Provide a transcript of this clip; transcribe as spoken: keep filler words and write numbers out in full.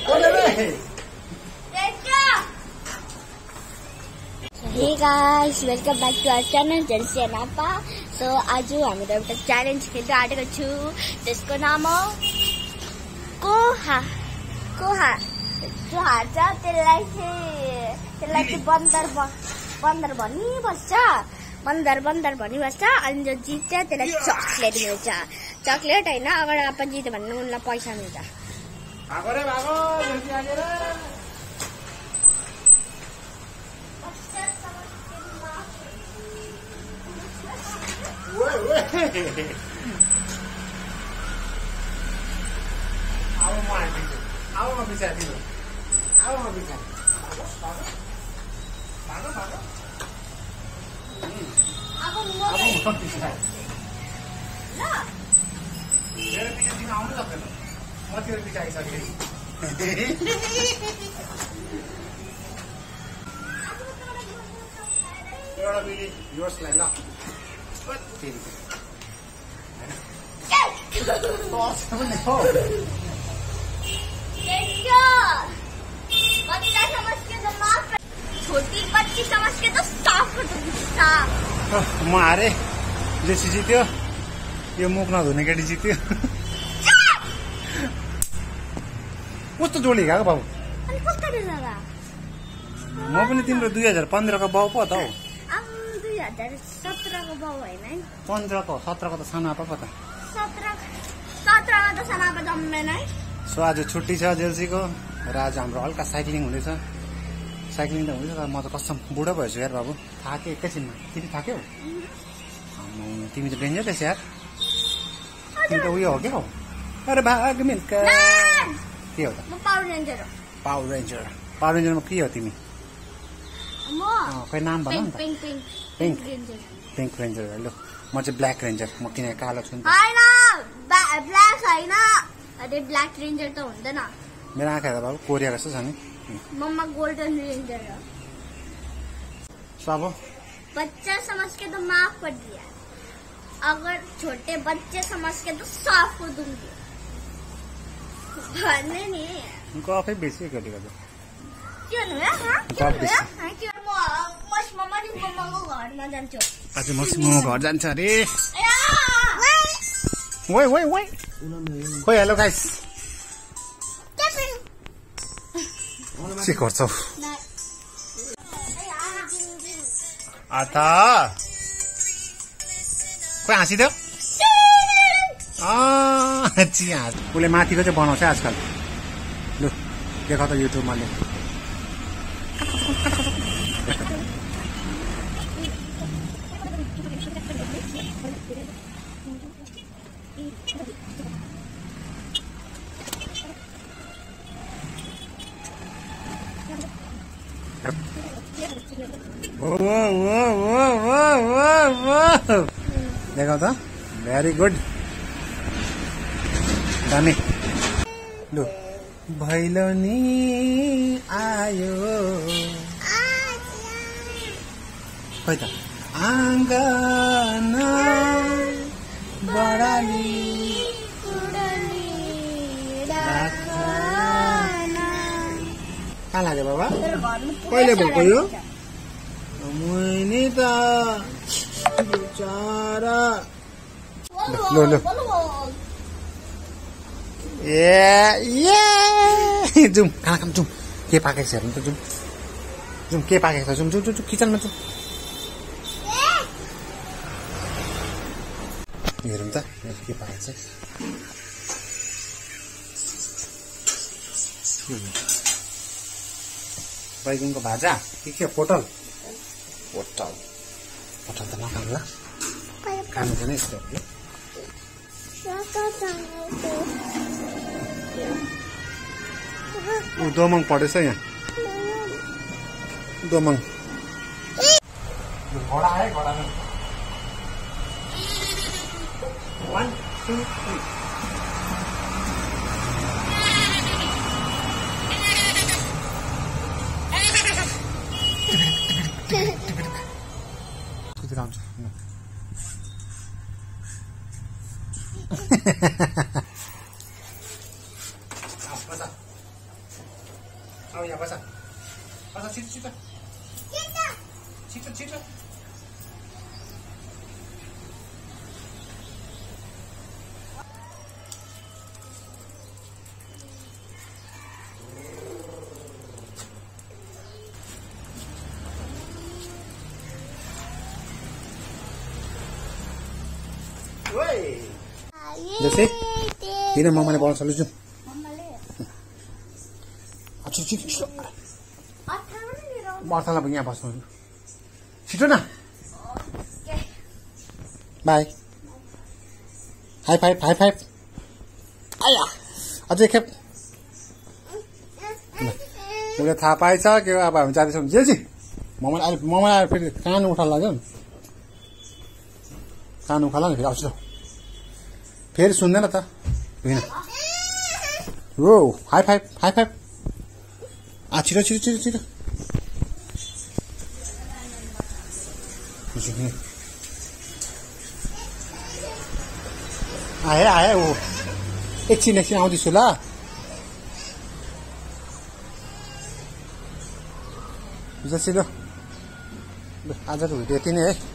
Hey guys, welcome back to our channel Gelsey and Eartha. So आज हामी एउटा challenge खेल्न आँटेको छु त्यसको नाम हो कोहा कोहा जो हार्छ त्यसलाई चाहिँ त्यसलाई चाहिँ बन्दर बन्दर भनी बस्छ बन्दर बन्दर भनी बस्छ अनि जो जित्छ त्यसलाई चकलेट मिल्छ चकलेट हैन अगर अपन जित्यो भने उनलाई पैसा मिल्छ भागो रे भागो जल्दी आगे रे Wait, wait. I don't want to be I don't want to be sad either. I don't want to be sad. Bago, bago. Ako mo. Ako mo be sad. No. Mere piche din aunu lakta na. Ma tero piche aisake. एउटा बिली yours लाई ल What? छोटी बच्ची समझ के तो साफ म हारे जेसी जित्यो यो मुख नधुने केटी जित्यो कस्तो जोडी गएको बाबु म पनि तिम्रो दुई हजार पन्ध्र को बाउ पो त हौ सत्रको बाउ होइन है पन्ध्रको सत्रको त सानो आपा पो त सत्र सत्रको त सानो आपा जम्मेन है सो आज छुट्टी छ जेल्सीको र आज हाम्रो हल्का साइक्लिङ हुँदैछ साइक्लिङ त हुँदैछ तर म त कसम बुढो भएछु यार बाबु थाके एकैछिनमा तिमी थाक्यौ तिमी त डेन्जर रहेछ यार तिमी त उयो हो क्या हौ अरे भाग मिल्का के हो त म पावर रेन्जर हो पावर रेन्जर पावर रेन्जरमा के हो तिमी म खै नाम भन नि त pink pink pink ranger pink ranger ल म चाहिँ ब्ल्याक रेन्जर म किन कालो छु नि हैन ब्ल्याक हैन अरे ब्ल्याक रेन्जर त हुँदैन मेरो आँखा हेर्दा बाबु कोरिया जस्तो छ नि मम्मा गोल्डन रेंजर है सब बच्चा समझ के तो माफ कर दिया अगर छोटे बच्चे समझ के तो साफ को दूंगी भन्ने नि उनको आफै बेसी गरेको छ के हो या हा के हो या के म मस मम्मा नि मम्माको घरमा जान्छु आज मस मम्मा घर जान्छ अरे ओइ ओइ ओइ खोइ हेलो गाइस के गर्छौ आथा खोइ हाँसिदेऊ चिया उसले माथिको चाहिँ बनाउँछ आजकल लु देख त युट्युबमा ले देखो तो वेरी गुड दामी लु भैलोनी आयो खोइ त आँगन बडाली कहाँ लाग्यो बाबा कहिले भएको यो मैंने त बिचारा लो लो ए ये जुम खाना खाम जुम के पाकेको छ हेर्नु त जुम जुम के पाकेको छ जुम जुम जुम किचनमा जुम हेरौँ त के पाकेको छ बैगुनको भाजा के के पोटल पोटल पोटल त नखाउँला खानु पनि यस्तो ऊ दोमङ पढेछ यहाँ दोमङ घोडा आयो घोडामा वान टू थ्री दिखाउँछु जस्तै किन मम्माले बोलाउँछ लु जाउँ छिटो अर्थालाई यहाँ बस्नु छिटो न bye high five high five आया अझै खेप उसले थाहा पाएछ के अब हामी जाँदैछौँ जेलसी ममा अहिले ममा आएर फेरि कान उठाल्नु लाग्यो नि कान उखाल्ला नि फेरि आउँछु फेरि सुन्दैन त होइन हो हाई फाइभ हाई फाइभ आ छिटो छिटो छिटो छिटो आए आए ऊ एकछिन एकछिन आउँदैछु ल जसरी ल आज त यति नै है